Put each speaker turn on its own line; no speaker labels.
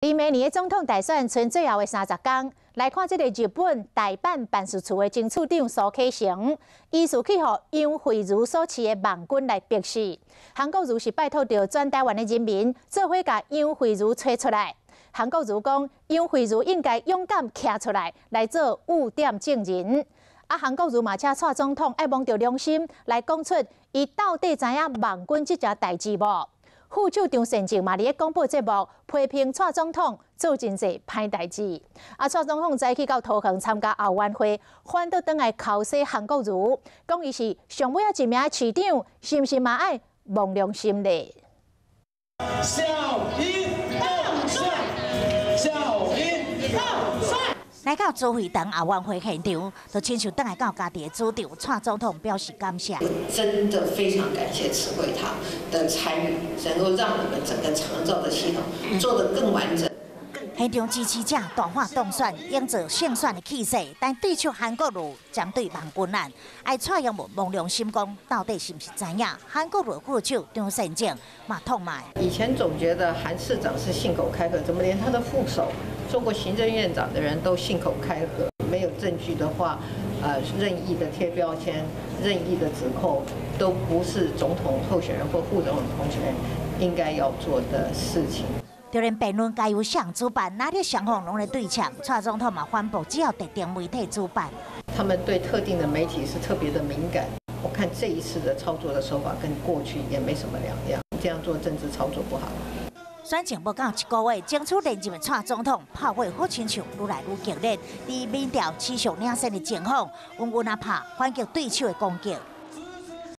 离明年的总统大选剩最后的30天，来看这个日本大阪办事处的前处长苏启成，疑似去互杨惠如所持的网军来逼死。韩国瑜是拜托到全台湾的人民，做伙甲杨惠如找出来。韩国瑜讲，杨惠如应该勇敢站出来，来做污点证人。韩国瑜嘛，请蔡总统要摸着良心来讲出，伊到底知影网军这件代志无？副手张善政嘛，伫咧广播节目批评蔡总统做真侪歹代志。蔡总统早起到桃园参加后援会，反倒倒来敲死韩国瑜，讲伊是上尾一名市长，是毋是嘛爱摸良心咧？
小英放帅，小英放帅。
来到朱惠堂后援会现场，就亲手倒来到家己的主场，蔡总统表示感谢。
真的非常感谢慈惠堂的参与，能够让我们整个长照的系统做得更完整。
现场支持者大喊当选，营造胜选的气势，但对手韩国瑜针对网军案，爱蔡英文摸良心讲，到底是不是知影？韩国瑜副手张善政嘛痛骂。
以前总觉得韩市长是信口开河，怎么连他的副手做过行政院长的人都信口开河？没有证据的话，任意的贴标签、任意的指控，都不是总统候选人或副总统候选人应该要做的事情。
就连辩论该由谁主办，哪里双方拢在对呛，蔡总统嘛宣布只要特定媒体主办。
他们对特定的媒体是特别的敏感。我看这一次的操作的手法跟过去也没什么两样，这样做政治操作不好。
选情不到1个月，争取连任的蔡总统炮火好亲像愈来愈激烈，伫民调持续领先的情况，温温啊拍反击对手的攻击。